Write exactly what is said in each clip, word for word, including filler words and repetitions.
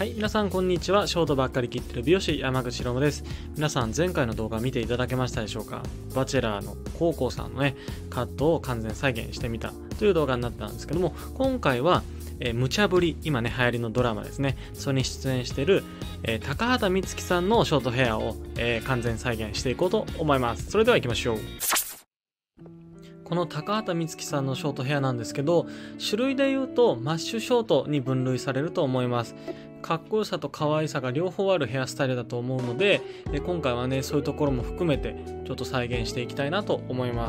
はい、皆さんこんにちは。ショートばっかり切ってる美容師山口ロムです。皆さん前回の動画見ていただけましたでしょうか。バチェラーのコウコさんのねカットを完全再現してみたという動画になったんですけども、今回はえー、無茶ぶり、今ね流行りのドラマですね、それに出演している、えー、高畑充希さんのショートヘアを、えー、完全再現していこうと思います。それでは行きましょう。この高畑充希さんのショートヘアなんですけど、種類で言うとマッシュショートに分類されると思います。かっこよさと可愛さが両方あるヘアスタイルだと思うので、え今回はねそういうところも含めてちょっと再現していきたいなと思います。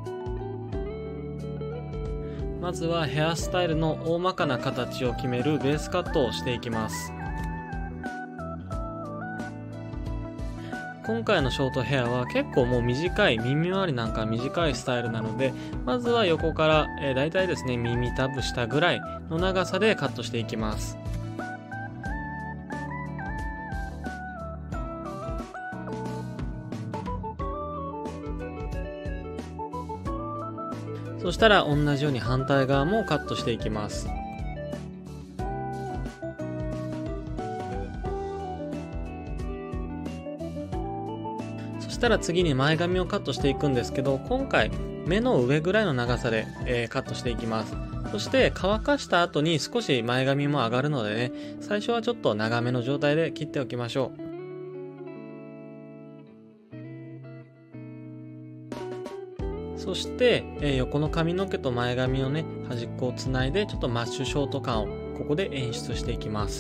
まずはヘアスタイルの大まかな形を決めるベースカットをしていきます。今回のショートヘアは結構もう短い、耳周りなんか短いスタイルなので、まずは横から、えー、だいたいですね耳たぶ下ぐらいの長さでカットしていきます。そしたら同じように反対側もカットしていきます。そしたら次に前髪をカットしていくんですけど、今回目の上ぐらいの長さで、えー、カットしていきます。そして乾かした後に少し前髪も上がるのでね、最初はちょっと長めの状態で切っておきましょう。そして、えー、横の髪の毛と前髪をね端っこをつないで、ちょっとマッシュショート感をここで演出していきます。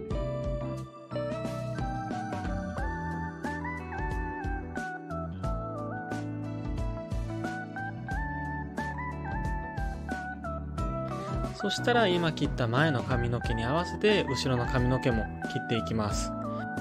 そしたら今切った前の髪の毛に合わせて後ろの髪の毛も切っていきます。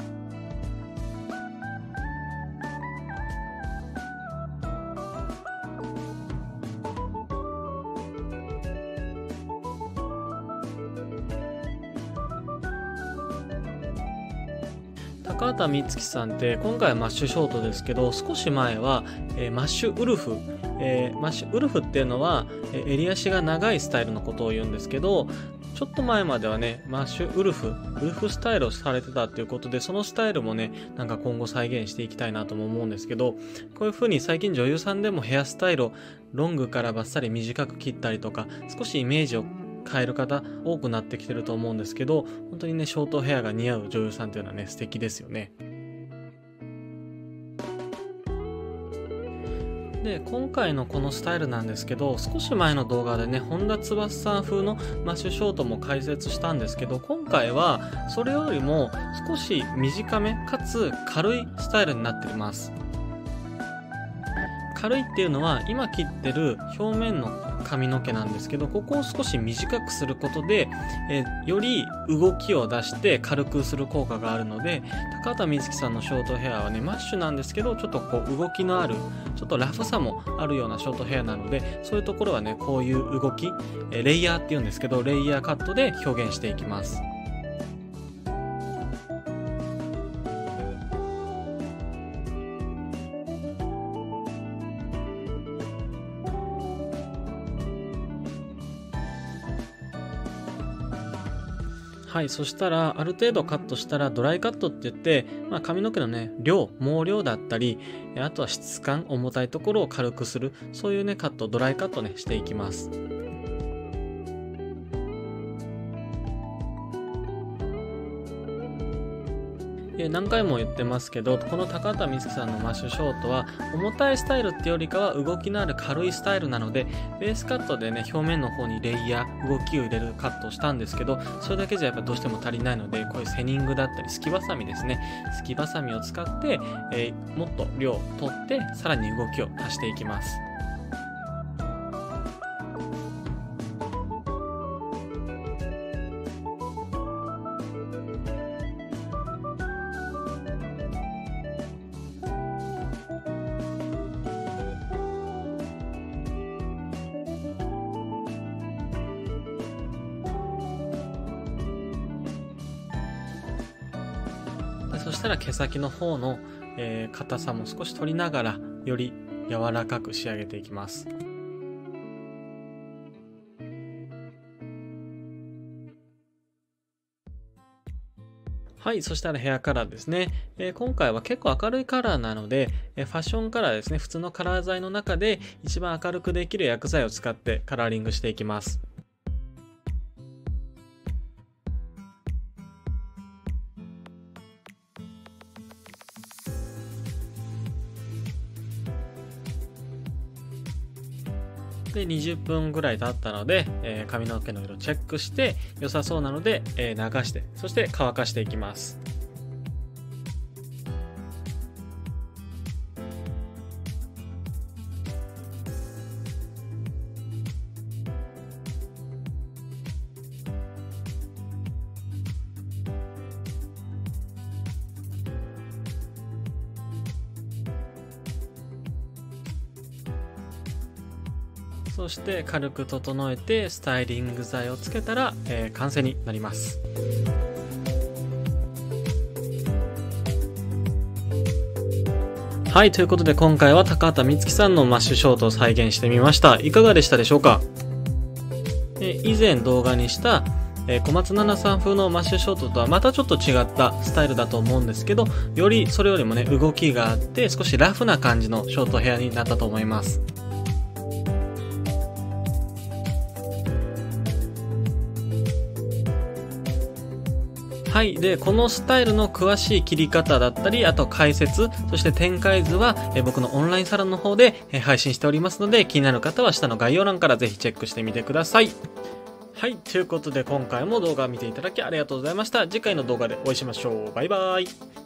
高畑充希さんって今回はマッシュショートですけど、少し前は、えー、マッシュウルフ、えー、マッシュウルフっていうのは、えー、襟足が長いスタイルのことを言うんですけど、ちょっと前まではねマッシュウルフウルフスタイルをされてたっていうことで、そのスタイルもねなんか今後再現していきたいなとも思うんですけど、こういう風に最近女優さんでもヘアスタイルをロングからバッサリ短く切ったりとか、少しイメージを変える方多くなってきてると思うんですけど、本当にねショートヘアが似合う女優さんっていうのはね素敵ですよね。で今回のこのスタイルなんですけど、少し前の動画でね本田翼さん風のマッシュショートも解説したんですけど、今回はそれよりも少し短めかつ軽いスタイルになっています。軽いっていうのは今切ってる表面の髪の毛なんですけど、ここを少し短くすることで、えー、より動きを出して軽くする効果があるので、高畑充希さんのショートヘアはねマッシュなんですけど、ちょっとこう動きのあるちょっとラフさもあるようなショートヘアなので、そういうところはねこういう動き、えー、レイヤーっていうんですけど、レイヤーカットで表現していきます。はい、そしたらある程度カットしたらドライカットって言って、まあ、髪の毛のね量毛量だったり、あとは質感重たいところを軽くする、そういうねカットドライカットねしていきます。何回も言ってますけど、この高畑充希さんのマッシュショートは重たいスタイルっていうよりかは動きのある軽いスタイルなので、ベースカットでね表面の方にレイヤー動きを入れるカットをしたんですけど、それだけじゃやっぱどうしても足りないので、こういうセニングだったりすきばさみですね、すきばさみを使って、えー、もっと量を取ってさらに動きを足していきます。そしたら毛先の方の、えー、硬さも少し取りながらより柔らかく仕上げていきます。 はい、そしたらヘアカラーですね。えー今回は結構明るいカラーなので、えーファッションカラーですね。普通のカラー剤の中で一番明るくできる薬剤を使ってカラーリングしていきます。で、にじゅっぷんぐらい経ったので、えー髪の毛の色チェックして良さそうなので、えー流して、そして乾かしていきます。そして軽く整えてスタイリング剤をつけたら、えー完成になります。はい、ということで今回は高畑充希さんのマッシュショートを再現してみました。いかがでしたでしょうか？え以前動画にしたえー小松菜奈さん風のマッシュショートとはまたちょっと違ったスタイルだと思うんですけど、よりそれよりもね動きがあって少しラフな感じのショートヘアになったと思います。はい。で、このスタイルの詳しい切り方だったり、あと解説、そして展開図は、え僕のオンラインサロンの方で、え配信しておりますので、気になる方は下の概要欄からぜひチェックしてみてください。はい。ということで今回も動画を見ていただきありがとうございました。次回の動画でお会いしましょう。バイバーイ。